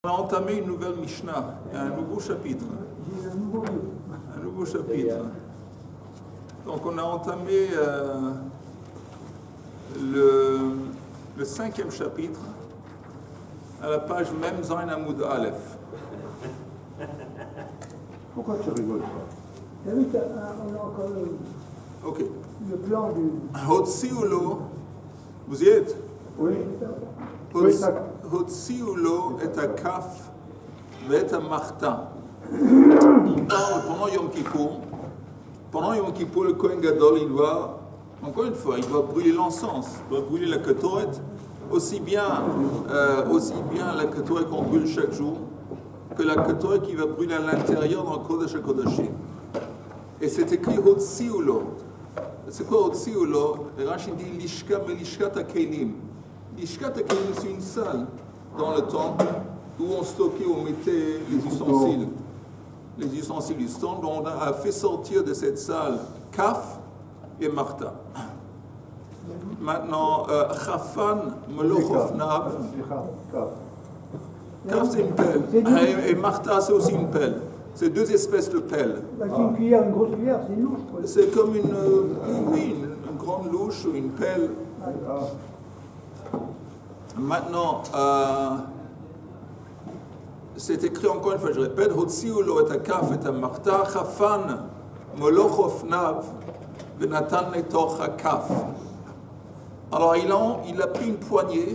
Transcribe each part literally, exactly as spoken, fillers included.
On a entamé une nouvelle Mishnah, un nouveau chapitre. Un nouveau chapitre. Donc on a entamé euh, le, le cinquième chapitre à la page même Zain Amoud Aleph. Pourquoi tu rigoles pas? T'as vu, on a encore le, Ok. le plan du... Hotsiulo, vous y êtes? Oui. Oui, ça. Hotsiulo est à Kaf, et à Marta. On parle pendant Yom Kippour. Pendant Yom Kippour, le Kohen Gadol, il va, encore une fois, il va brûler l'encens, il va brûler la Ketoret, aussi bien, euh, aussi bien la Ketoret qu'on brûle chaque jour, que la Ketoret qui va brûler à l'intérieur dans le Kodesh HaKodashim. Et c'est écrit Hotsiulo. C'est quoi Hotsiulo? Rachid dit Lishka Melishkat HaKelim. Lishkat HaKelim, c'est une salle dans le temple où on stockait, on mettait les ustensiles. Les ustensiles du temple. On a fait sortir de cette salle Kaf et Marta. Maintenant, Chafan Melochofnav. Kaf, c'est une pelle. Et, et Marta, c'est aussi une pelle. C'est deux espèces de pelles. Bah, c'est une cuillère, une grosse cuillère, c'est une louche. Quoi. C'est comme une, oui, une, une grande louche ou une pelle. Maintenant, euh, c'est écrit encore une fois, je répète, Hotsiulo et Kaf et Marta, Chafan Molochofnav, Venatan Netoch Kaf. Alors, il a, il a pris une poignée,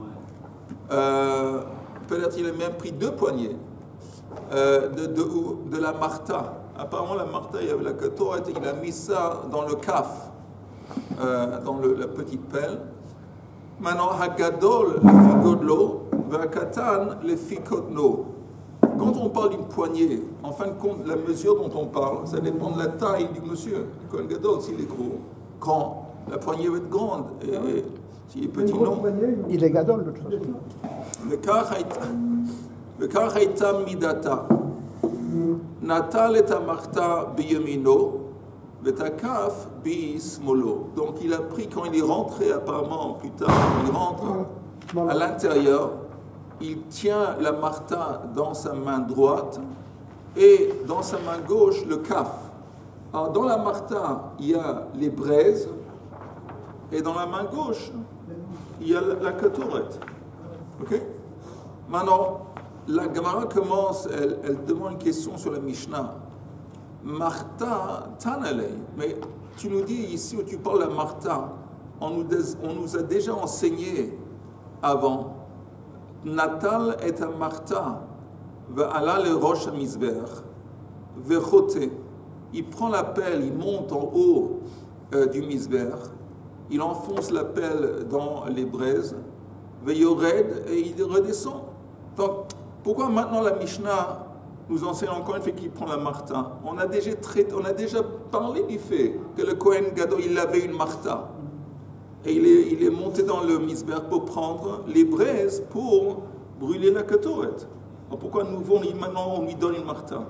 euh, peut-être il a même pris deux poignées euh, de, de, de la Marta. Apparemment, la Marta, il y avait la Ketoret, il a mis ça dans le Kaf, euh, dans le, la petite pelle. Maintenant, Hagadol, le figodlo, Vakatan, le fikodno. Quand on parle d'une poignée, en fin de compte, la mesure dont on parle, ça dépend de la taille du monsieur. Le Kohen Gadol, s'il est gros, grand, la poignée va être grande. Et, et s'il est petit, non. Il est gadol de toute façon. Le kar le kar haïta midata. Natal et amarta biyamino. Vetakaf bi smolo. Donc il a pris, quand il est rentré apparemment plus tard, il rentre à l'intérieur, il tient la marta dans sa main droite et dans sa main gauche le kaf. Alors dans la marta, il y a les braises et dans la main gauche, il y a la, la ketoret. Ok? Maintenant, la Gemara commence, elle, elle demande une question sur la Mishnah. Marta Tanalei, mais tu nous dis ici où tu parles de Marta, on nous, on nous a déjà enseigné avant. Natal est à Marta, ve'ala le rosh hamizber, ve'chote. Il prend la pelle, il monte en haut euh, du misber, il enfonce la pelle dans les braises, ve'yored, et il redescend. Donc, pourquoi maintenant la Mishnah nous enseigne encore une fois qu'il prend la marta? On a déjà traité, on a déjà parlé du fait que le Kohen Gadol, il avait une marta. Et il est, il est monté dans le misber pour prendre les braises pour brûler la ketoret. Alors pourquoi nous voulons maintenant on lui donne une marta?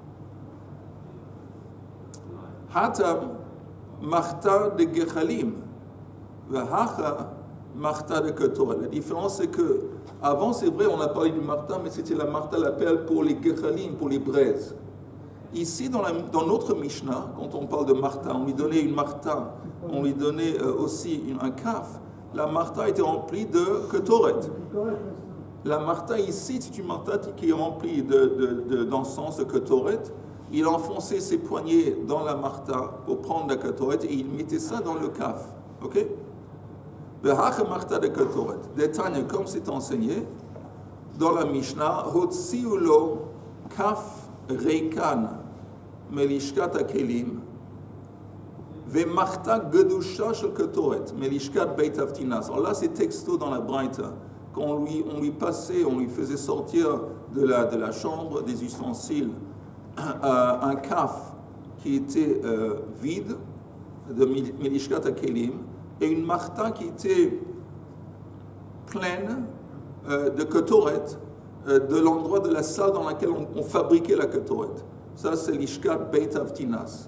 Hatam marta de gechalim, vahacha marta de ketoret. La différence c'est que avant, c'est vrai, on a parlé du marta, mais c'était la marta, la pelle pour les gechalim, pour les braises. Ici, dans, la, dans notre Mishnah, quand on parle de marta, on lui donnait une marta, on lui donnait euh, aussi une, un kaf. La marta était remplie de ketoret. La marta ici, c'est une marta qui est remplie de, de, de, d'encens, de ketoret. Il enfonçait ses poignets dans la marta pour prendre la ketoret et il mettait ça dans le kaf. Ok? Marta de ketoret. Détail, comme c'est enseigné dans la Mishnah, Hotsiulo kaf reikan melishkat hakelim ve marta gedusha shel ketoret melishkat beit avtinas. Alors là, c'est texto dans la Braïta. Quand on lui, on lui passait, on lui faisait sortir de la, de la chambre des ustensiles euh, un kaf qui était euh, vide de melishkat hakelim et une marta qui était pleine euh, de ketoret euh, de l'endroit de la salle dans laquelle on, on fabriquait la ketoret. Ça, c'est l'ishkat beit avtinas.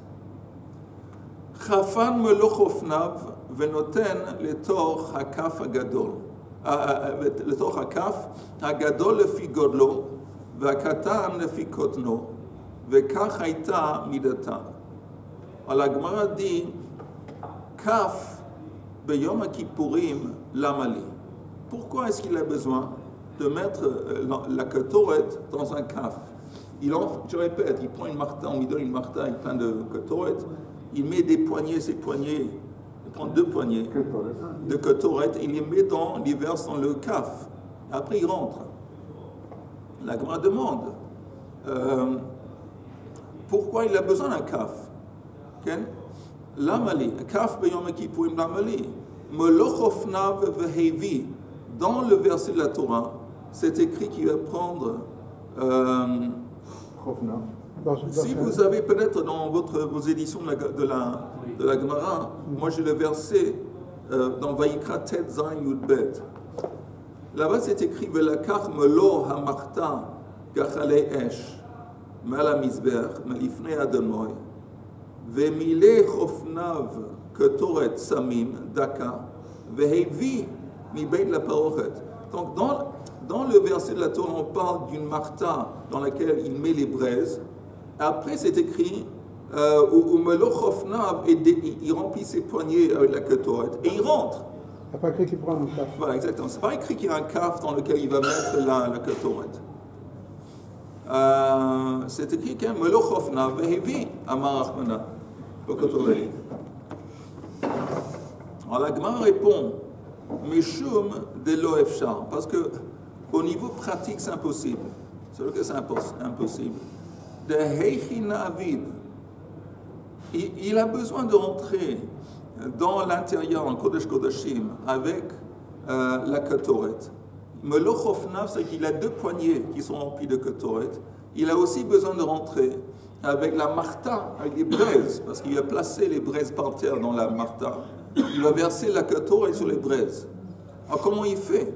Chafan melochofnav venoten letor hakaf agadol. לתוך הכף, הגדול לפי גודלו, והקטן לפי קוטנו, וכך הייתה מידתה. על הגמרא די, כף ביום הכיפורים, למה לי? Pourquoi est-ce qu'il a besoin de mettre la ketoret dans un kaf? Il en, je répète, il prend une marta, on lui donne une marta avec plein de ketoret, il met des poignées, ses poignées, il prend deux poignées de ketoret, il les met dans, il les verse dans le kaf. Après il rentre. La Gemara demande euh, pourquoi il a besoin d'un kaf? L'amali, kaf beyom kippurim l'amali, melochofnav vehevi. Dans le verset de la Torah, c'est écrit qu'il va prendre. Euh, si vous avez peut-être dans votre, vos éditions de la, de la, de la Gemara, moi j'ai le verset euh, dans Vayikra Tet Zayin Yud Bet. Là-bas c'est écrit Velakach melo hamarta gachalei esh mal hamizber melifnei Adonai vemile chofnav ketoret samim daka vehevi mi beit la parochet. Donc dans, dans le verset de la Torah on parle d'une marta dans laquelle il met les braises. Après c'est écrit euh, ou melo chofnav et il remplit ses poignets avec la ketoret et il rentre. Il n'y a pas écrit qu'il prend un kaf. Voilà, exactement. C'est pas écrit qu'il y a un kaf dans lequel il va mettre la, la ketoret. Euh, c'est écrit qu'il y a melo chofnav vehevi amar Achmana. Alors la Gemara répond Mishum de lo efshar, parce que au niveau pratique c'est impossible. C'est vrai que c'est impossible. De heichina avid, il, il a besoin de rentrer dans l'intérieur en Kodesh Kodashim avec euh, la ketoret. Melo chofnav, c'est qu'il a deux poignées qui sont remplies de ketoret. Il a aussi besoin de rentrer avec la marta, avec les braises, parce qu'il va placer les braises par terre dans la marta. Il va verser la ketoret sur les braises. Alors comment il fait?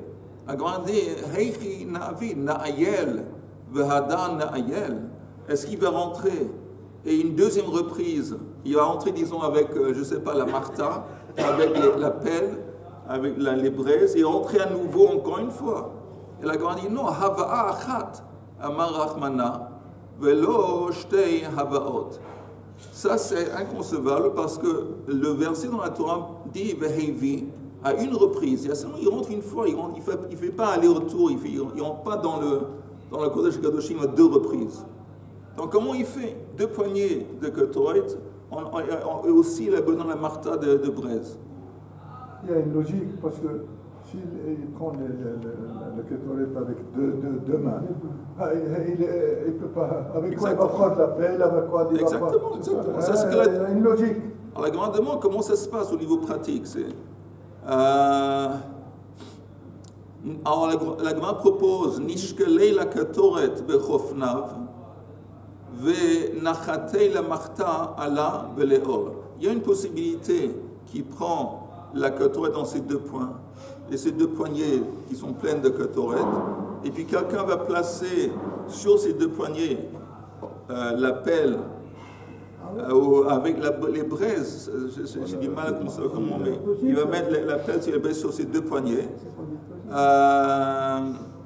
Heichi na'avid, na'ayel, vehada na'ayel. Est-ce qu'il va rentrer? Et une deuxième reprise, il va rentrer, disons, avec, je ne sais pas, la marta, avec les, la pelle, avec la, les braises, et rentrer à nouveau encore une fois. Et la Gemara dit non, hava'a achat, amar Rachmana, velo shtei havaot. Ça, c'est inconcevable parce que le verset dans la Torah dit Vehevi à une reprise. Il, seulement, il rentre une fois, il ne fait, il fait pas aller-retour, il ne rentre pas dans le, dans le Kodesh Kadoshim à deux reprises. Donc, comment il fait? Deux poignées de ketoret, et aussi il a besoin de la marta de, de braise. Il y a une logique parce que s'il prend le, le, le, le ketoret avec deux, deux, deux mains, il ne peut pas. Avec exactement. Quoi il va prendre la pelle, avec quoi il exactement, va prendre. Exactement, ça, c'est il y a la... une logique. Alors la grande demande, comment ça se passe au niveau pratique? C'est, euh... Alors la, la grande propose Nishkelei la ketoret bechofnav ve nachatei la marta ala veleor. Il y a une possibilité qui prend la ketoret dans ses deux poings et ces deux poignées qui sont pleines de ketoret, et puis quelqu'un va placer sur ces deux poignées euh, la pelle euh, avec la, les braises, j'ai du mal à comment, mais il va mettre la, la pelle sur les braises sur ces deux poignées. Euh,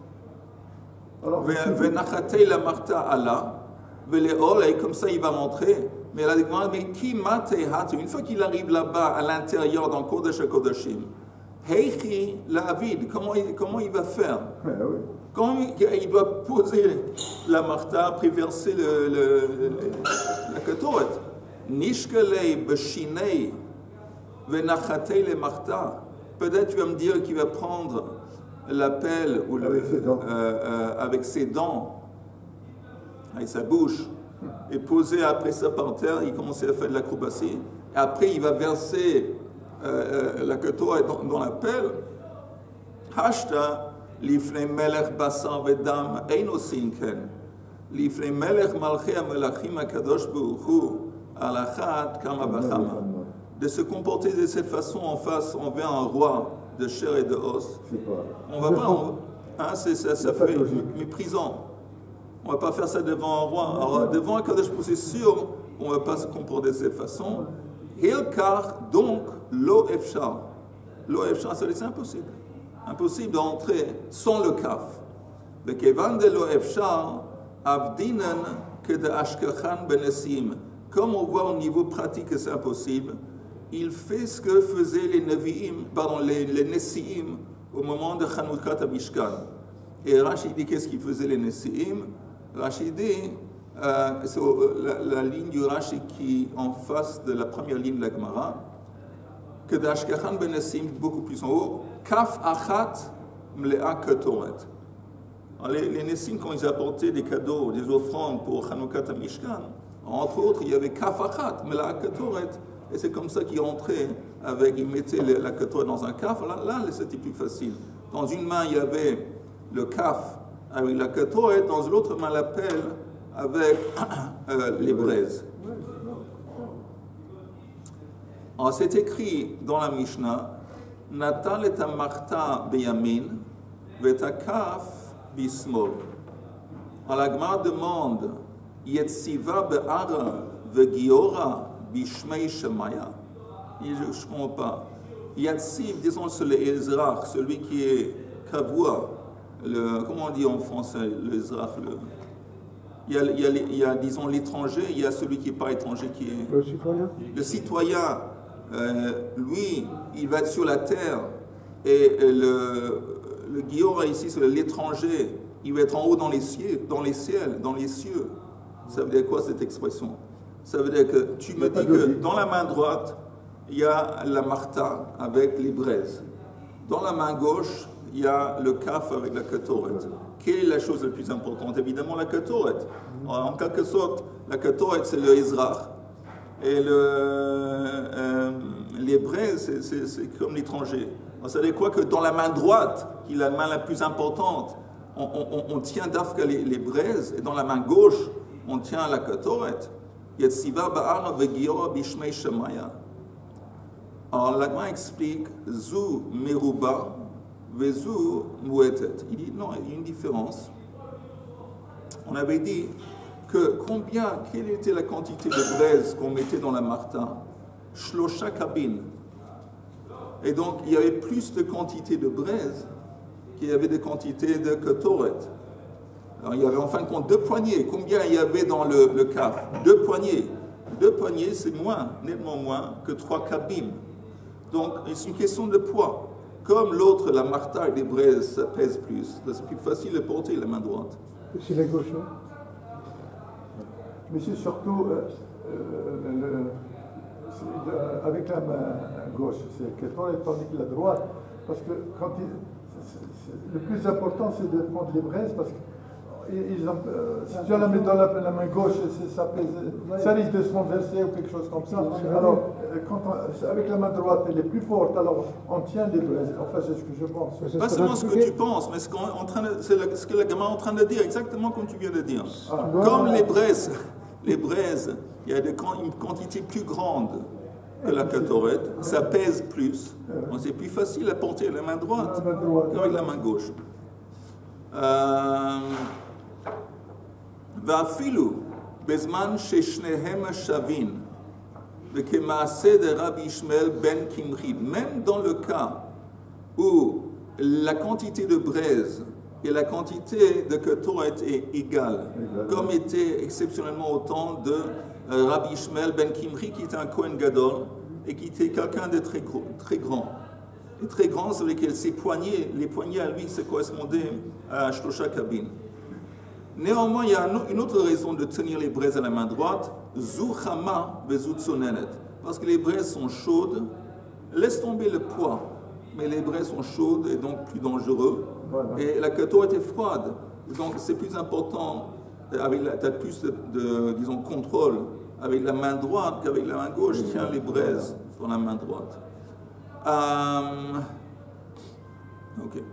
Venachatei la marta ala, veleol, et comme ça il va rentrer. Mais la demande, mais qui matehat, une fois qu'il arrive là-bas à l'intérieur dans Kodesh HaKodashim, heichi la vide, comment il, comment il va faire? Ouais, oui. Comment il, il doit poser la marta, après verser le, le, le, la ketoret. Nishkelei beshinei venachatei le marta. Peut-être tu vas me dire qu'il va prendre la pelle ou le, avec, ses dents. Euh, euh, avec ses dents, avec sa bouche, et poser après ça par terre, il commence à faire de l'acrobatie. Et après, il va verser euh, la ketoret dans, dans la pelle. Hashta lifnei melech basar vedam eino sinken. Lifnei melech malchei hamelachim hakadosh baruch hu alachat kama vachama. De se comporter de cette façon en face envers un roi de chair et de os. On va pas, on, hein, c'est, ça, ça fait méprisant. On ne va pas faire ça devant un roi. Alors, devant un Kadosh, c'est sûr, on ne va pas se comporter de cette façon. Hilkar, donc, lo efshar. Lo efshar, ça c'est impossible. impossible d'entrer sans le kaf. וכיוון דלא אפשר, אבדינן כדאשכחן בנשיאים. Comme on voit au niveau pratique que c'est impossible, il fait ce que faisaient les Nevi'im, pardon, les, les Nessi'im au moment de Chanukhat Mishkan. Et Rachid dit qu'est-ce qu'ils faisaient les Nessi'im? Rachid dit, euh, c'est la, la ligne du Rachid qui est en face de la première ligne de la Gemara, que d'Ashkachan ben Nessi'im, beaucoup plus en haut, Kaf Achat Mle'a Ketoret. Les, les Nessi'im, quand ils apportaient des cadeaux, des offrandes pour Chanukhat Mishkan, entre autres, il y avait Kaf Achat Mle'a Ketoret. Et c'est comme ça qu'ils rentraient avec, ils mettaient la ketoret dans un kaf. Là, là c'était plus facile. Dans une main, il y avait le kaf avec la ketoret, dans l'autre main, la pelle avec euh, les braises. Alors, c'est écrit dans la Mishnah, Natal et amarta beyamin, vetakaf bismol. Alors, la Gemara demande, Yetziva be'ara vegiora Bishmei Shemaya. Je ne comprends pas. Yatsiv, disons, c'est le Ezrach, celui qui est Kavua. Le, comment on dit en français, le Ezrach le, il, y a, il, y a, il y a, disons, l'étranger, il y a celui qui n'est pas étranger, qui est... Le citoyen. Le citoyen, euh, lui, il va être sur la terre, et le, le Giora ici, c'est l'étranger, il va être en haut dans les cieux, dans les ciels, dans les cieux. Ça veut dire quoi cette expression? Ça veut dire que tu me dis que dans la main droite, il y a la marta avec les braises. Dans la main gauche, il y a le kaf avec la ketoret. Quelle est la chose la plus importante? Évidemment, la ketoret. En quelque sorte, la ketoret, c'est le Ezrach. Et le, euh, les braises, c'est comme l'étranger. Ça veut dire quoi? Que dans la main droite, qui est la main la plus importante, on, on, on tient d'Afka les, les braises, et dans la main gauche, on tient la ketoret. Yetziva ba'ara vegiora bishmei shemaya. Alors l'Agma explique Zu meruba vezu muetet. Il dit non, il y a une différence. On avait dit que combien, quelle était la quantité de braise qu'on mettait dans la martin? Shlosha kabin. Et donc il y avait plus de quantité de braise qu'il y avait de quantité de ketoret. Alors, il y avait en fin de compte deux poignées. Combien il y avait dans le, le kaf? Deux poignées. Deux poignées, c'est moins, nettement moins que trois kabim. Donc, c'est une question de poids. Comme l'autre, la marta et les braises, ça pèse plus. C'est plus facile de porter la main droite. Et c'est la gauche, hein? Mais c'est surtout euh, euh, le, le, avec la main gauche, c'est ketoret, tandis que la droite. Parce que quand il, c'est, c'est, le plus important, c'est de prendre les braises parce que Ils ont, euh, si tu la mets dans la, la main gauche, ça, pèse, ça risque de se renverser ou quelque chose comme ça. Alors, quand on, avec la main droite, elle est plus forte, alors on tient les braises. Enfin, c'est ce que je pense. Pas seulement ce que tu penses, mais ce, qu'on, en train de, c'est ce que la gamin est en train de dire, exactement comme tu viens de dire. Ah. Comme les braises, les braises, il y a de, une quantité plus grande que la ketoret, ça pèse plus. Donc, c'est plus facile à porter la main droite qu'avec la main gauche. Euh, ואפילו בזמן ששניהם השווים וכמעשה דרבי ישמעאל בן קמחי, même dans le cas où la quantité de braise et la quantité de ketoret est égale, comme était exceptionnellement au temps de euh, Rabbi Yishmael ben Kimri, qui était un Kohen Gadol et qui était quelqu'un de très, gros, très grand. Et très grand, c'est lequel ses poignets, les poignets à lui, ça correspondait à Shlosha Kabin. Néanmoins, il y a une autre raison de tenir les braises à la main droite, Zu Chama vezu tzonenet. Parce que les braises sont chaudes, laisse tomber le poids, mais les braises sont chaudes et donc plus dangereux. Voilà. Et la ketoret était froide, donc c'est plus important, tu as plus de, de, disons, contrôle avec la main droite qu'avec la main gauche. Tiens les braises dans la main droite. Um, ok.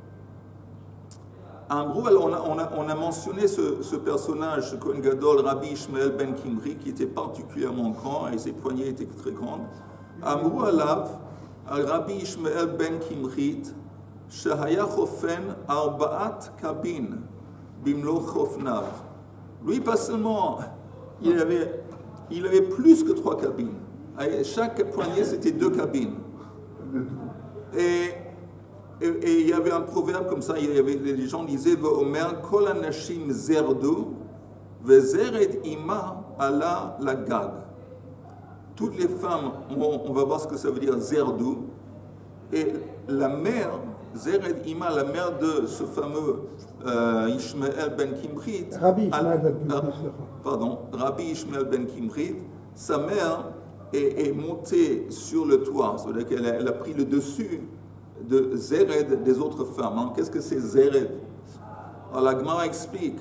En gros, on a, on a, on a mentionné ce, ce personnage, ce Kohen Gadol, Rabbi Yishmael ben Kimri, qui était particulièrement grand et ses poignets étaient très grandes. Amrou alav, Rabbi Yishmael ben Kimri, Shahaya chofen arba'at kabin bimlo chofnav. Lui, pas seulement, il avait, il avait plus que trois cabines. Chaque poignet, c'était deux cabines. Et, et, et il y avait un proverbe comme ça, il y avait, les gens disaient Omer kol hanashim zerdu vezered ima ala la gag. Toutes les femmes, on, on va voir ce que ça veut dire zerdu, et la mère, Zered Ima, la mère de ce fameux euh, Ishmael ben Kimrit, Rabbi Ishmael ben Kimrit, pardon, Rabbi Ishmael ben Kimrit, sa mère est, est montée sur le toit, c'est-à-dire qu'elle a, elle a pris le dessus de Zered des autres femmes. Hein. Qu'est-ce que c'est Zered? Alors la Gemara explique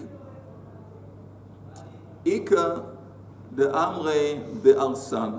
Ika de Amrei be'arsan.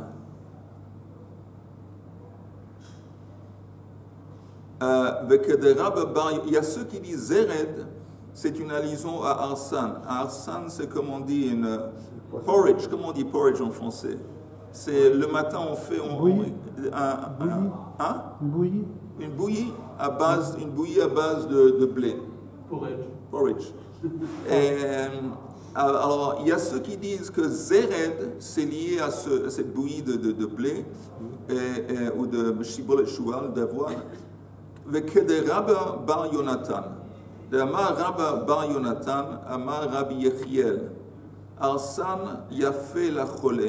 Euh, il y a ceux qui disent Zered, c'est une allusion à Arsan. Arsan, c'est comme on dit une porridge. Comment on dit porridge en français? C'est le matin, on fait on, bouillie. Un, un, un, une bouillie. Une bouillie à base, une bouillie à base de, de blé. Porridge. Porridge. Et, alors, il y a ceux qui disent que Zered, c'est lié à, ce, à cette bouillie de, de, de blé et, et, ou de shibboleth shual, d'avoine. וכדי רבא בר יונתן, דאמר רבא בר יונתן, אמר רבי יחיאל, ארסן יפה לחולה.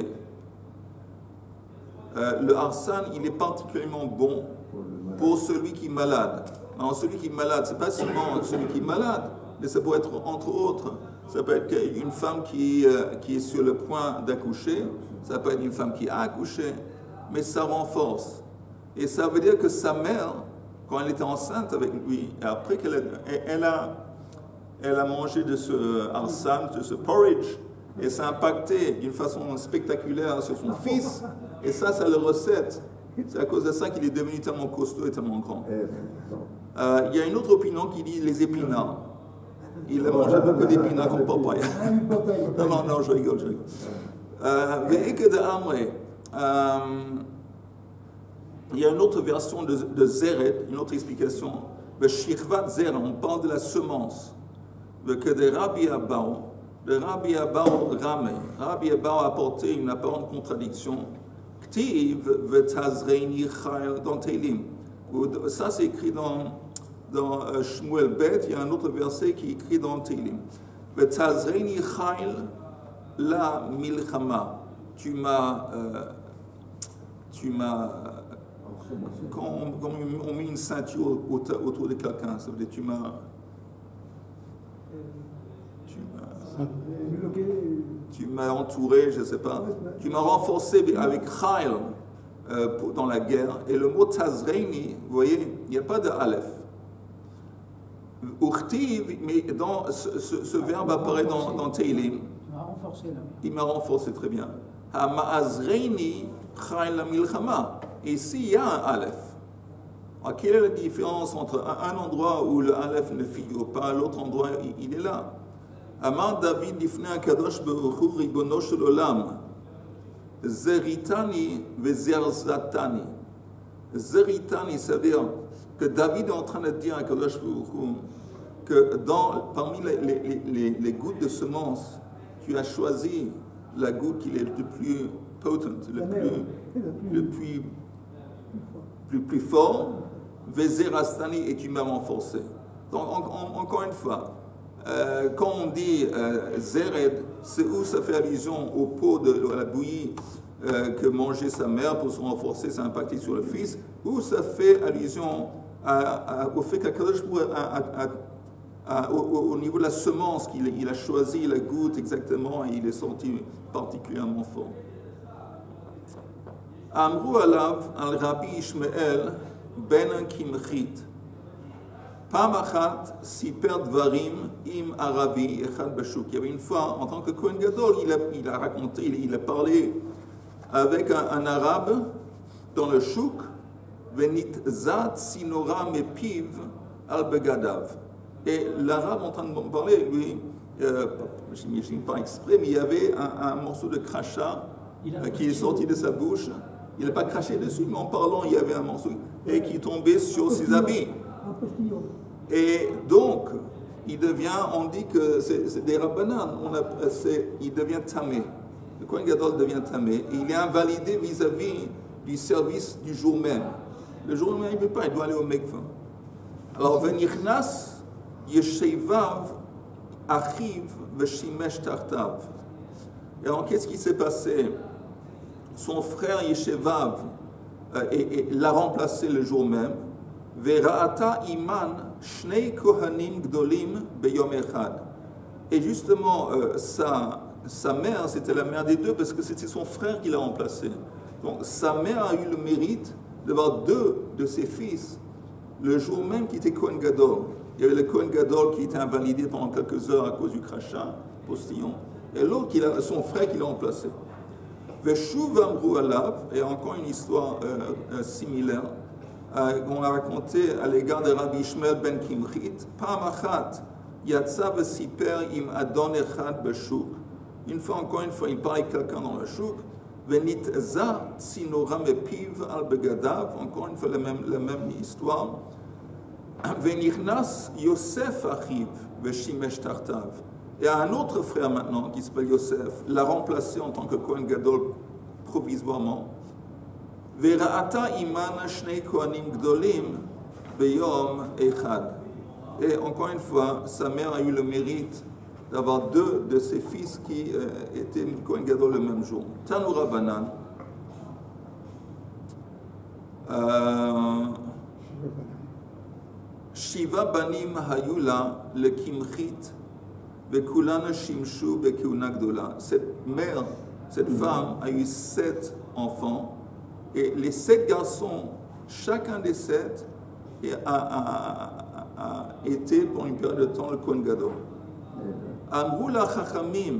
Euh, le arsan, il est particulièrement bon pour celui qui est malade. Alors, celui qui est malade, c'est pas seulement celui qui est malade, mais ça peut être entre autres. Ça peut être une femme qui, euh, qui est sur le point d'accoucher, ça peut être une femme qui a accouché, mais ça renforce. Et ça veut dire que sa mère, quand elle était enceinte avec lui, et après qu'elle a, elle a, elle a mangé de ce arsan, de ce porridge, et ça a impacté d'une façon spectaculaire sur son fils, et ça, c'est la recette. C'est à cause de ça qu'il est devenu tellement costaud et tellement grand. Euh, il y a une autre opinion qui dit les épinards. Il a mangé beaucoup d'épinards comme papaye. Non, non, non, je rigole, je rigole. Euh, Il y a une autre version de, de Zered, une autre explication. On parle de la semence. Que de Rabbi Abbaou, de Rabbi Abbaou Rame. Rabbi Abbaou a apporté une apparente contradiction. Ktiv v'tazreini chayil dans Teilim. Ça, c'est écrit dans, dans uh, Shmuel Bet. Il y a un autre verset qui est écrit dans Teilim. V'tazreini chayil la milchama. Tu m'as... Euh, tu m'as... Quand on, quand on met une ceinture autour, autour de quelqu'un, ça veut dire tu m'as... Tu m'as... Tu m'as entouré, je ne sais pas. Tu m'as renforcé avec Chayil euh, dans la guerre. Et le mot Tazreini, vous voyez, il n'y a pas de Aleph. Urtiv, mais dans, ce, ce, ce verbe apparaît dans, dans Teilim. Il m'a renforcé, très bien. Ha'ma'azreini Chayil la milchama. Et ici, il y a un Aleph. Alors, quelle est la différence entre un, un endroit où le Aleph ne figure pas, l'autre endroit, il, il est là? Amar David Lifnei HaKadosh Baruch Hu Ribono Shel Olam Zeritani vezerzatani. Zeritani, ça veut dire que David est en train de dire à Kadosh Baruch Hu que dans, parmi les, les, les, les gouttes de semence, tu as choisi la goutte qui est le plus potent, le plus, le plus, plus, plus fort, Vezerastani, et tu m'as renforcé. Donc, en, en, encore une fois, Euh, quand on dit euh, Zered, c'est où ça fait allusion au pot de, de la bouillie euh, que mangeait sa mère pour se renforcer, ça a impacté sur le fils, ou ça fait allusion à, à, au fait qu'Akadosh au, au niveau de la semence qu'il il a choisi la goutte exactement et il est sorti particulièrement fort. Amrou alav al Rabbi Ishmael ben Kimchit. Pamachat siper dvarim im arabi echad bashuk. Il y avait une fois, en tant que Kohen Gadol, il a, il a raconté, il, il a parlé avec un, un arabe dans le chouk, venit zat sinora mepiv al begadav. Et l'arabe en train de me parler, lui, euh, je n'imagine pas exprès, mais il y avait un, un morceau de crachat euh, qui est sorti de sa bouche. Il n'a pas craché dessus, mais en parlant, il y avait un morceau et qui tombait sur ses habits. Et donc, il devient, on dit que c'est des rabbanan, il devient tamé. Le Kohen Gadol devient tamé, et il est invalidé vis-à-vis du service du jour même. Le jour même, il ne peut pas, il doit aller au mikvah. Alors, Venichnas Yeshevav Achiv Veshimesh Tartav. Et alors, qu'est-ce qui s'est passé? Son frère Yeshevav euh, l'a remplacé le jour même. Vera'ata Iman Shnei Kohanim Gdolim Beyom Echad. Et justement, euh, sa, sa mère, c'était la mère des deux, parce que c'était son frère qui l'a remplacé. Donc, sa mère a eu le mérite d'avoir deux de ses fils le jour même qui était Kohen Gadol. Il y avait le Kohen Gadol qui était invalidé pendant quelques heures à cause du crachat, postillon, et l'autre, son frère qui l'a remplacé. Veshuv Amru Alav, et encore une histoire euh, euh, similaire, euh, qu'on a racontée à l'égard de Rabbi Ishmael ben Kimchit. Pa'amachat, Yatsa v'siper im adon echad b'shuk. Une fois, encore une fois, il parle avec quelqu'un dans le shuk. Venitza tsinora mepiv al begadav. Encore une fois, la même, la même histoire. Venichnas Yosef achiv v'shimesh tartav. Et un autre frère maintenant, qui s'appelle Yosef, l'a remplacé en tant que Kohen Gadol provisoirement. Vera'ata iman shnei kohanim gdolim beyom echad. Et encore une fois, sa mère a eu le mérite d'avoir deux de ses fils qui euh, étaient Kohen Gadol le même jour. Tanu Rabbanan. Euh, Shiva banim hayula le kimchit vekulana shimshu bekeuna gdola. Cette mère, cette femme a eu sept enfants et les sept garçons, chacun des sept a, a, a, a été pour une période de temps le Kohen Gadol. Amrou la chachamim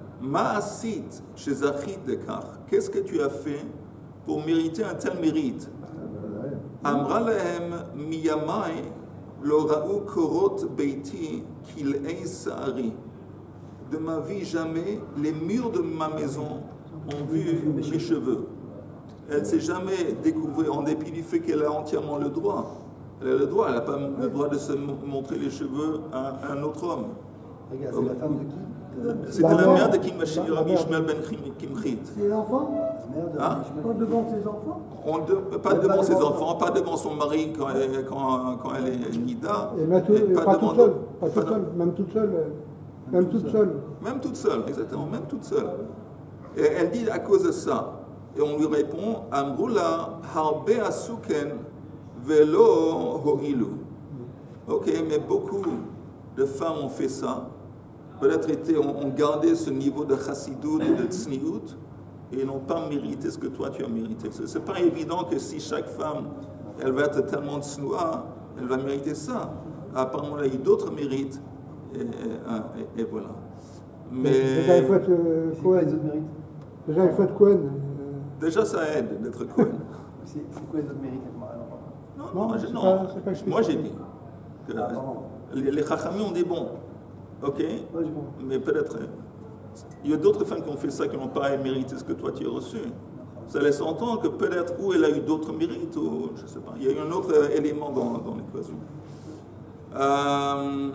ma'asit shezachit dekach. Qu'est-ce que tu as fait pour mériter un tel mérite? Amra lahem miyamai lo ra'u korot beiti kil ei sa'ari. De ma vie, jamais les murs de ma maison ont vu mes cheveux. Elle ne s'est jamais découverte, en dépit du fait qu'elle a entièrement le droit. Elle a le droit, elle n'a pas le droit de se montrer les cheveux à un autre homme. Regarde, c'est la femme de qui? C'était la mère de Rabbi Ishmael ben Kimchit. C'est l'enfant? Hein? Pas devant ses enfants? On de, pas devant pas ses devant enfants, pas devant son mari quand elle, quand, quand elle est nida. Et, et, et pas, pas toute seule, pas toute seule, même toute seule. Même toute seule. Même toute seule, exactement, même toute seule. Et elle dit à cause de ça. Et on lui répond, Amrula harbe asuken velo ho'ilu. Ok, mais beaucoup de femmes ont fait ça. Peut-être été, ont, ont gardé ce niveau de chassidut et de tsniout et n'ont pas mérité ce que toi tu as mérité. Ce n'est pas évident que si chaque femme, elle va être tellement tsnoua, elle va mériter ça. Apparemment, elle a eu d'autres mérites. Et, et, et, et voilà. Mais déjà, il faut être euh, Cohen. Déjà, il faut être Cohen. Déjà, ça aide d'être Cohen. C'est quoi les autres mérites? Non, non, non, c'est non. Pas, c'est pas moi j'ai dit que ah, les, les chachamim ont des bons, ok, ouais, bon. Mais peut-être il y a d'autres femmes qui ont fait ça qui n'ont pas mérité ce que toi tu as reçu. Ça laisse entendre que peut-être où elle a eu d'autres mérites ou je sais pas. Il y a eu un autre élément dans, dans l'équation. Euh,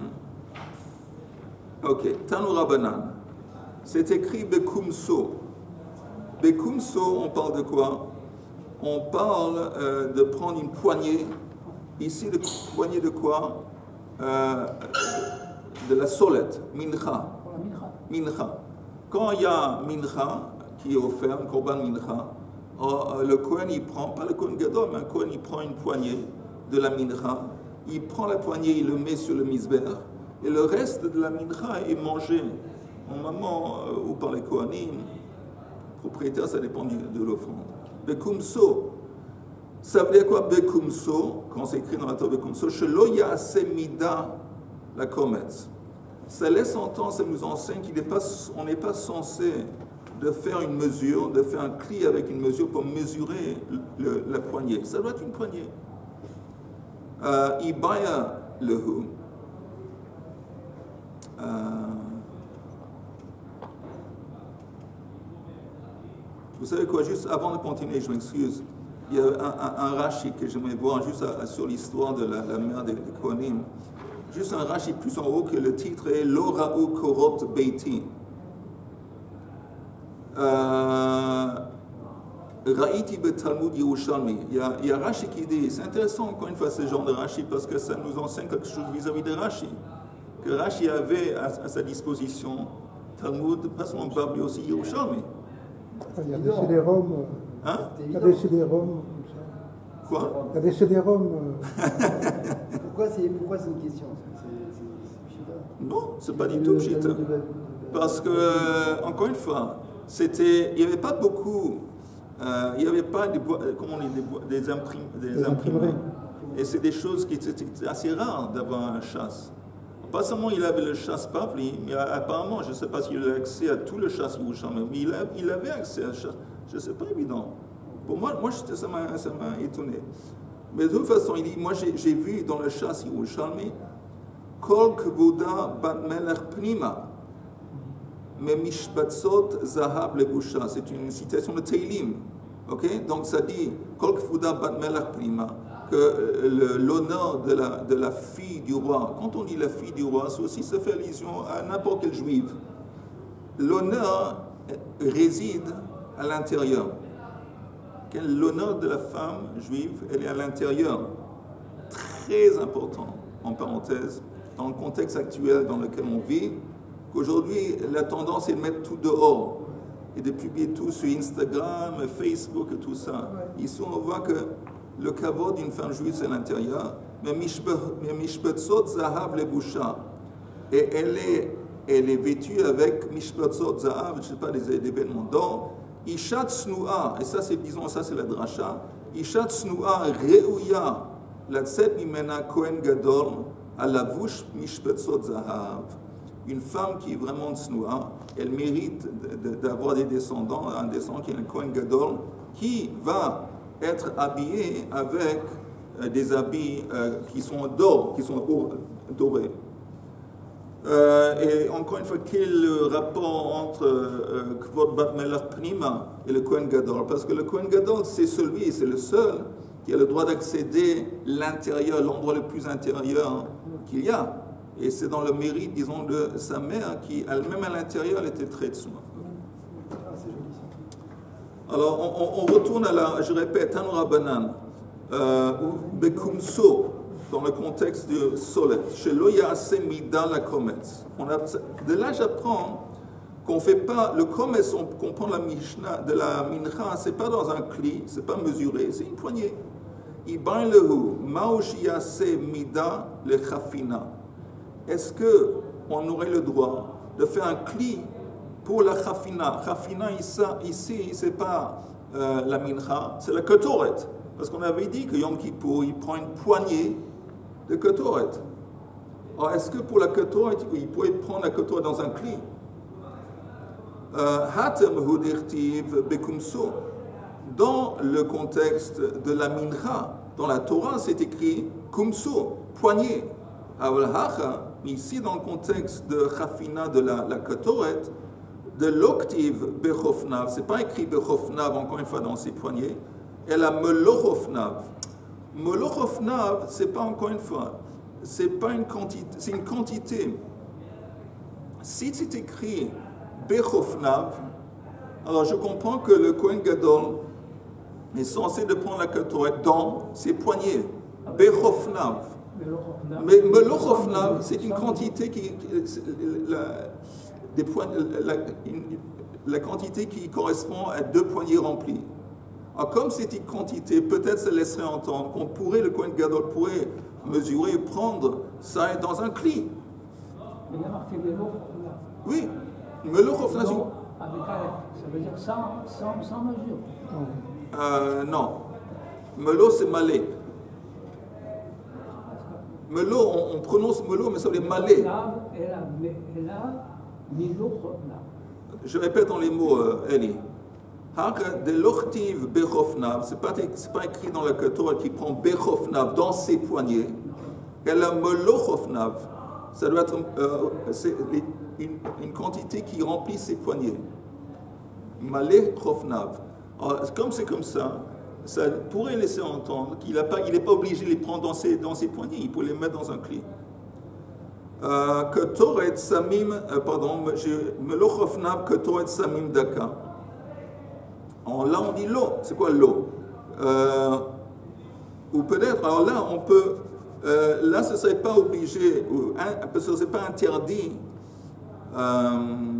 ok, Tanu Rabbanan. C'est écrit Bekumso. Bekumso, on parle de quoi? On parle euh, de prendre une poignée. Ici, de poignée de quoi? euh, De la solette, mincha. Mincha. Quand il y a mincha qui est offert, un korban mincha, euh, le Kohen il prend, pas le Kohen Gadol, mais un Kohen il prend une poignée de la mincha, il prend la poignée, il le met sur le misber, et le reste de la mincha est mangé normalement euh, ou par les Kohanim. Propriétaire, ça dépend de l'offrande. Bekumso, ça veut dire quoi Bekumso, quand c'est écrit dans la Torah Bekumso, Shelo ya'aseh mida la kometz. Ça laisse entendre, ça nous enseigne qu'on n'est pas censé de faire une mesure, de faire un cli avec une mesure pour mesurer le, la poignée. Ça doit être une poignée. Ibaya lehu. Vous savez quoi, juste avant de continuer, je m'excuse, il y a un, un, un Rashi que j'aimerais voir juste à, à, sur l'histoire de la, la mère des de Kohanim. Juste un Rashi plus en haut que le titre est Lo Ra'u Korot Beiti. Euh, Ra'iti betalmud Yerushalmi. Il y a, il y a Rashi qui dit, c'est intéressant encore une fois ce genre de Rashi parce que ça nous enseigne quelque chose vis-à-vis de Rashi. Que Rashi avait à, à sa disposition Talmud, pas seulement Bab, mais aussi Yerushalmi. Il y a des C D-ROM. Hein? Il y a des C D-ROM comme ça. Quoi? Il y a des C D-ROM. Pourquoi c'est pourquoi c'est une question? C'est Pshita? Non, c'est pas du tout Pshita. Parce que, encore une fois, c'était, il n'y avait pas beaucoup, euh, il n'y avait pas des, comment on dit, des, des, imprim, des imprimeries. Et c'est des choses qui étaient assez rares d'avoir un chasse. Pas seulement il avait le chasse Pavli, mais apparemment, je ne sais pas s'il a accès à tout le chasse Yerushalmi, mais il, a, il avait accès à chasse. Je ne sais pas évident. Pour moi, moi ça m'a étonné. Mais de toute façon, il dit, moi j'ai vu dans le chasse Yerushalmi, Kol kvuda bat melech pnima, me mishbatzot zahab lebusha. C'est une citation de Teilim. Okay? Donc ça dit, Kol kvuda bat melech pnima, que l'honneur de la, de la fille du roi, quand on dit la fille du roi, ça aussi ça fait allusion à n'importe quelle juive. L'honneur réside à l'intérieur. L'honneur de la femme juive, elle est à l'intérieur. Très important, en parenthèse, dans le contexte actuel dans lequel on vit, qu'aujourd'hui, la tendance est de mettre tout dehors et de publier tout sur Instagram, Facebook et tout ça. Ici, on voit que le kavod d'une femme juive, c'est l'intérieur. Mais mishbetzot zahav lebusha. Et elle est, elle est vêtue avec mishbetzot zahav, je ne sais pas, des, des vêtements d'or. Ishat tsnua, et ça c'est, disons, ça c'est la dracha. Ishat tsnua reuya, la tset mimena kohen gadol, à la bouche mishbetzot zahav. Une femme qui est vraiment tsnua, elle mérite d'avoir des descendants, un descendant qui est un kohen gadol, qui va être habillé avec euh, des habits euh, qui sont d'or, qui sont dorés. Euh, et encore une fois, quel est le rapport entre euh, Kvod Bat Melech Pnima et le Kohen Gadol? Parce que le Kohen Gadol, c'est celui, c'est le seul qui a le droit d'accéder à l'intérieur, l'endroit le plus intérieur qu'il y a. Et c'est dans le mérite, disons, de sa mère qui, elle-même à l'intérieur, elle était très tsuma. Alors, on, on retourne à la, je répète, Tanu Rabbanan, euh, ou Bekumso, dans le contexte de Solet, chez Loyase Mida la Kometz. De là, j'apprends qu'on ne fait pas, le Kometz, on comprend la Mishnah, de la Mincha, ce n'est pas dans un cli, ce n'est pas mesuré, c'est une poignée. Iban lehu, Maoshiyase Mida le Chafina. Est-ce qu'on aurait le droit de faire un cli pour la Chafina? Chafina, ici, ce n'est pas euh, la Mincha, c'est la Ketoret. Parce qu'on avait dit que Yom Kippour, il prend une poignée de Ketoret. Alors, est-ce que pour la Ketoret, il pourrait prendre la Ketoret dans un cli? Hatem hudirtiv bekumso. Dans le contexte de la Mincha, dans la Torah, c'est écrit kumso, poignée. Ici, dans le contexte de Chafina, de la, la Ketoret, de l'octive Bechofnav, c'est pas écrit Bechofnav, encore une fois, dans ses poignets, elle a Melochofnav. Melochofnav, c'est pas, encore une fois, c'est pas une quantité, c'est une quantité. Si c'est écrit Bechofnav, alors je comprends que le Kohen Gadol est censé de prendre la Ketoret dans ses poignets. Bechofnav. Mais Melochofnav, c'est une quantité qui, la, des poign- la, une, la quantité qui correspond à deux poignées remplies. Alors, comme c'est une quantité, peut-être ça laisserait entendre qu'on pourrait, le Kohen Gadol pourrait mesurer et prendre ça dans un cli. Mais il y a marqué Melo. Oui, Melochofnav. Avec Aleph, ça veut dire sans, sans, sans mesure. Euh, non. Melo, c'est malé. Melo, on, on prononce Melo, mais ça veut dire malé. Je répète dans les mots, euh, Eli. De l'ortiv Bechofnav, ce n'est pas, pas écrit dans la Ketoret qui prend Bechofnav dans ses poignets. Elle a Melochofnav. Ça doit être euh, une, une quantité qui remplit ses poignets. Malé Chofnav. Alors, comme c'est comme ça, ça pourrait laisser entendre qu'il n'est pas, pas obligé de les prendre dans ses, dans ses poignets, il peut les mettre dans un cli. Euh, Ketoret Samim, euh, pardon, Melochofnav Ketoret Samim Daka. En, là, on dit l'eau. C'est quoi l'eau? euh, Ou peut-être, alors là, on peut, euh, là, ce ne serait pas obligé, ou un, ce ne serait pas interdit, euh,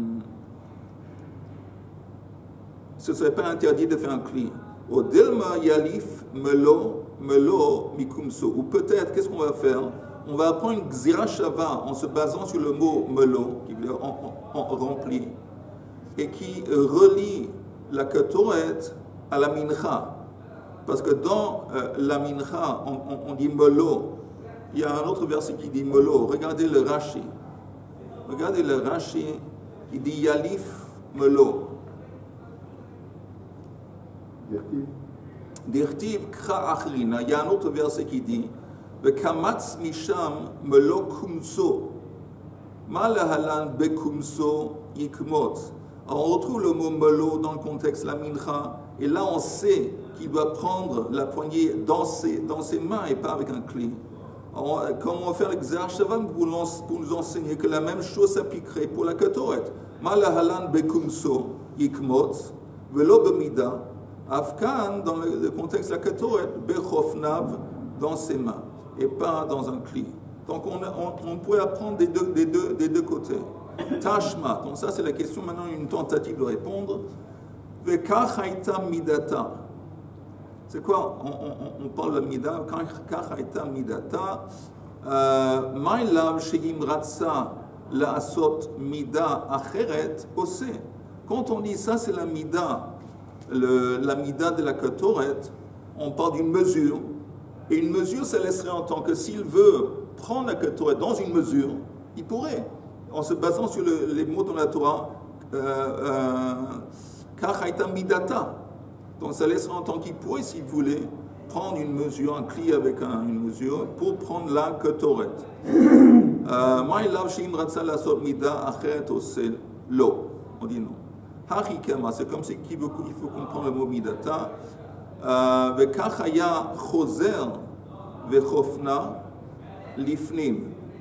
ce ne serait pas interdit de faire un cli. Au Dilma Yalif Melo, Melo Mikumso. Ou peut-être, qu'est-ce qu'on va faire? On va apprendre une Gzira Shava en se basant sur le mot Melo, qui veut dire en, en, en rempli, et qui relie la Ketoret à la Mincha. Parce que dans euh, la Mincha, on, on, on dit Melo. Il y a un autre verset qui dit Melo. Regardez le Rashi. Regardez le Rashi qui dit Yalif Melo. Dirtiv Kra Achrina. Il y a un autre verset qui dit Vekamatz Misham Melo Kumso. Malahalan Bekumso Yikmot. Alors on retrouve le mot Melo dans le contexte de la Mincha. Et là, on sait qu'il doit prendre la poignée dans ses, dans ses mains et pas avec un clé. Comment on va faire l'exercice Shavan pour, pour nous enseigner que la même chose s'appliquerait pour la Ketoret. Malahalan bekumso yikmot velo bemida afkan dans le, le contexte de la Ketoret bechofnav dans ses mains et pas dans un clé. Donc on, on, on pourrait apprendre des deux, des deux, des deux côtés. Tashma, donc ça c'est la question maintenant, une tentative de répondre. Vekachaita midata. C'est quoi? On, on, on parle de mida. Kachaita midata. Ma'ilav sheim ratsa la asot mida acheret ose. Quand on dit ça, c'est la mida, le, la mida de la Ketoret. On parle d'une mesure. Et une mesure, ça laisserait entendre que s'il veut prendre la Ketoret dans une mesure, il pourrait, en se basant sur le, les mots dans la Torah. Euh, euh, Kachaita midata. Donc ça laisse entendre qu'il pourrait, s'il voulait, prendre une mesure, un cli avec un, une mesure, pour prendre la Ketoret. Ma'ilav sheim ratsa lasot mida acheret osel lo. On dit non. Hachikema, c'est comme si il faut, il faut comprendre le mot midata. Vekachaya choser vechofna lifnim.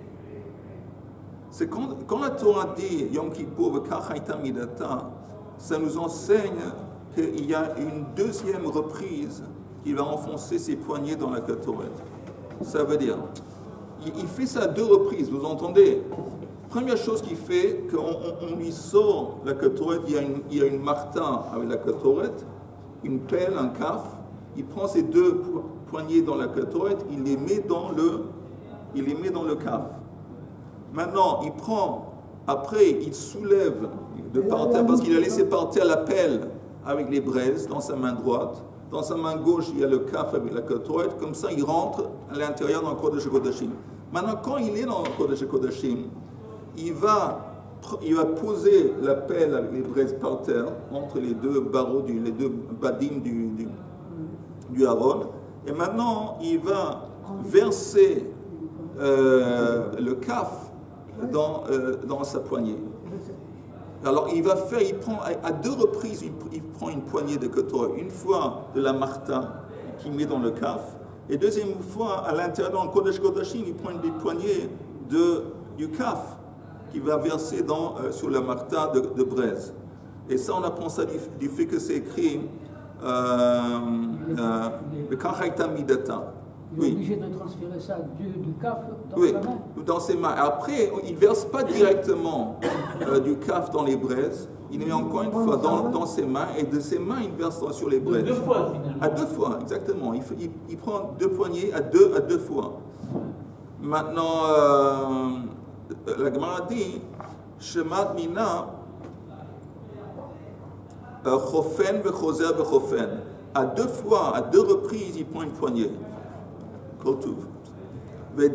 C'est quand, quand la Torah dit Yom Kippur vekachaita midata, ça nous enseigne qu'il y a une deuxième reprise qui va enfoncer ses poignets dans la Ketoret. Ça veut dire, il, il fait ça à deux reprises, vous entendez? Première chose qu'il fait, qu'on on, on lui sort la Ketoret, il y a une, il y a une martin avec la Ketoret, une pelle, un caf, il prend ses deux poignets dans la Ketoret, il les met dans le, il les met dans le caf. Maintenant, il prend, après, il soulève de par terre, parce qu'il a laissé par terre la pelle avec les braises dans sa main droite. Dans sa main gauche, il y a le caf avec la Ketoret. Comme ça, il rentre à l'intérieur dans le Kodesh Kodashim. Maintenant, quand il est dans le Kodesh Kodashim, il va, il va poser la pelle avec les braises par terre, entre les deux barreaux, du, les deux badim du, du, du Aaron. Et maintenant, il va verser euh, le caf dans, euh, dans sa poignée. Alors il va faire, il prend à deux reprises, il, il prend une poignée de Ketoret. Une fois de la marta qu'il met dans le caf, et deuxième fois à l'intérieur dans le Kodesh Kodashim, il prend des poignées de, du caf qu'il va verser dans, euh, sur la marta de, de braise. Et ça, on apprend ça du, du fait que c'est écrit le Kachaita Midata. Il est obligé de transférer ça du, du caf dans oui, sa main. Dans ses mains. Après, il ne verse pas directement euh, du caf dans les braises. Il met encore une fois dans, dans ses mains, et de ses mains, il verse sur les braises. Deux fois, finalement. À deux fois, exactement. Il, il, il prend deux poignées à deux, à deux fois. Maintenant, euh, la Gemara dit Shemat mina chofen vechoser vechofen. À deux fois, à deux reprises, il prend une poignée. Mais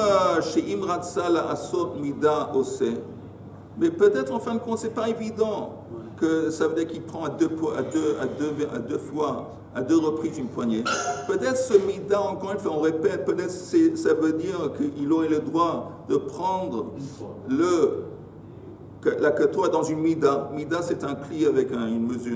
peut-être en fin de compte, c'est pas évident que ça veut dire qu'il prend à deux, à, deux, à, deux, à deux fois, à deux reprises une poignée. Peut-être ce mida, encore une fois, on répète, peut-être ça veut dire qu'il aurait le droit de prendre le, la Ketoret dans une mida. Mida, c'est un cli avec un, une mesure.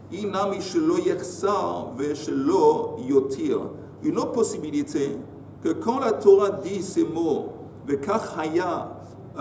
Une autre possibilité, que quand la Torah dit ces mots, Vekachaya,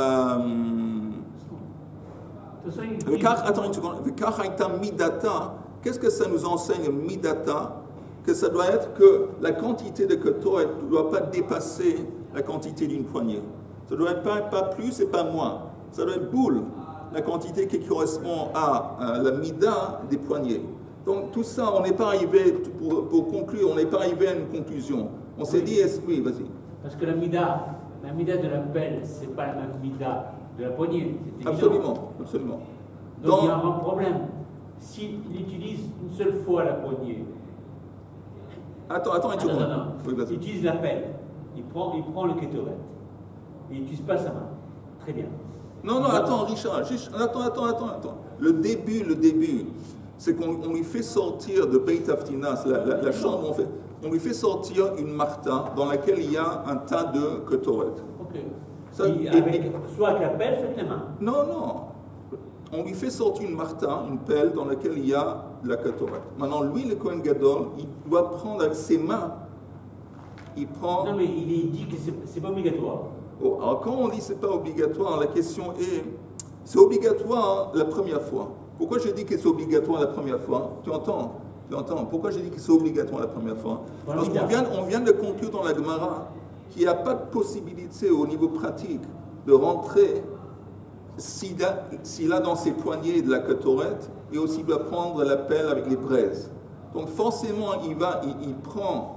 Vekach, attends une seconde, Vekachayta midata, qu'est-ce que ça nous enseigne, midata? Que ça doit être que la quantité de ketoret ne doit pas dépasser la quantité d'une poignée. Ça doit être pas, pas plus et pas moins. Ça doit être boule, la quantité qui correspond à, à la mida des poignées. Donc tout ça, on n'est pas arrivé, pour, pour conclure, on n'est pas arrivé à une conclusion. On s'est dit, est-ce, oui, vas-y. Parce que la mida, la mida de la pelle, c'est pas la même mida de la poignée. Absolument, absolument. Donc Dans, il y a un problème. S'il utilise une seule fois la poignée. Attends, attends une Ah, seconde. non, non, non. Oui, Il vas-y. utilise la pelle. Il prend, il prend le kétoret. Il n'utilise pas sa main. Très bien. Non, non, attends, Richard, juste, attends, attends, attends, attends. Le début, le début, c'est qu'on on lui fait sortir de Beit Aftinas, la, la, la chambre, on, fait, on lui fait sortir une marta dans laquelle il y a un tas de ketoret. Ok. Ça, Il- et- avec, et- soit avec la pelle, soit avec les mains. Non, non. On lui fait sortir une marta, une pelle dans laquelle il y a la ketoret. Maintenant, lui, le Kohen Gadol, il doit prendre avec ses mains, il prend... Non, mais il est dit que c'est c'est pas obligatoire. Oh, alors quand on dit c'est pas obligatoire, la question est, c'est obligatoire la première fois. Pourquoi je dis que c'est obligatoire la première fois? Tu entends? Tu entends? Pourquoi je dis que c'est obligatoire la première fois? Parce qu'on vient, on vient de conclure dans la Gemara qu'il n'y a pas de possibilité au niveau pratique de rentrer s'il a, s'il a dans ses poignets de la ketoret et aussi doit prendre la pelle avec les braises. Donc forcément, il va, il, il prend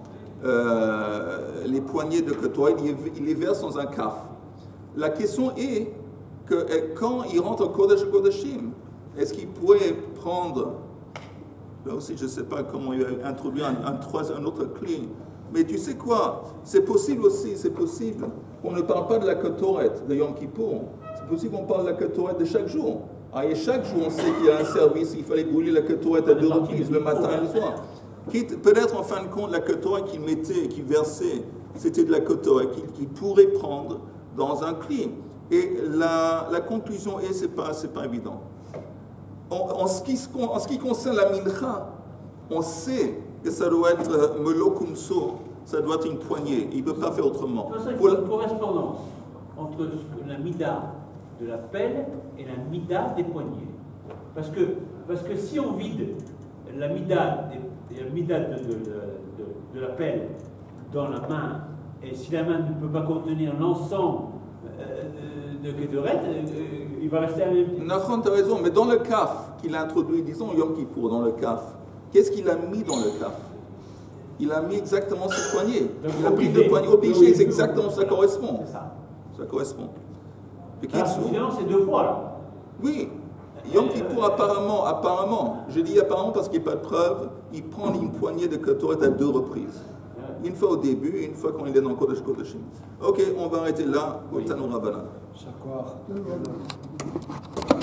euh, les poignées de ketoret, il, il les verse dans un caf. La question est que quand il rentre au Kodesh Kodeshim, est-ce qu'il pourrait prendre, là aussi je ne sais pas comment il a introduit un, un, un autre clé, mais tu sais quoi, c'est possible aussi, c'est possible qu'on ne parle pas de la ketoret de Yom Kippour, c'est possible qu'on parle de la ketoret de chaque jour. Ah, et chaque jour on sait qu'il y a un service, il fallait brûler la ketoret à deux reprises, le matin et le soir. Quitte, peut-être en fin de compte, la ketoret qu'il mettait, qu'il versait, c'était de la ketoret qu'il, qu'il pourrait prendre dans un cli. Et la, la conclusion est, c'est pas, c'est pas évident. En, en, ce qui, en ce qui concerne la mincha, on sait que ça doit être melo kumso, ça doit être une poignée. Il ne peut pas faire autrement. De toute façon, il Pour faut la- une correspondance entre la mida de la pelle et la mida des poignets. Parce que, parce que si on vide la mida, des, la mida de, de, de, de, de la pelle dans la main, et si la main ne peut pas contenir l'ensemble euh, de Ketoret, euh, il va rester à la même. Nachon, tu as raison, mais dans le caf qu'il a introduit, disons Yom Kippour, dans le caf, qu'est-ce qu'il a mis dans le caf? Il a mis exactement ses poignets. Donc, Il a pris obligé. deux poignées obligées, c'est exactement, ça correspond. C'est ça. Ça correspond. Et Là, Kitsour, finalement, c'est deux fois là. oui, Yom Kippour, apparemment, apparemment, je dis apparemment parce qu'il n'y a pas de preuve, il prend une poignée de Ketoret à deux reprises. Une fois au début et une fois quand il est dans Kodesh Kodeshim. Ok, on va arrêter là, au Tanoura Banan. Chaque